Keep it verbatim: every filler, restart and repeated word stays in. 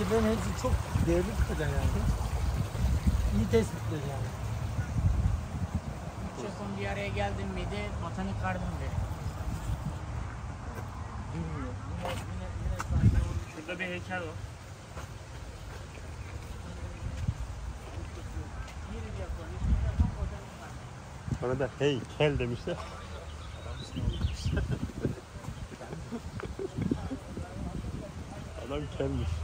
fikirlerin hepsi çok değerli fikirler yani. İyi tespitler yani. Üç Japon bir araya geldim miydi botanik garden derim. Bilmiyorum. Yine, yine, yine sanki o... Şurada bir heykel var. Bana da heykel demişler. Adam kelmiş.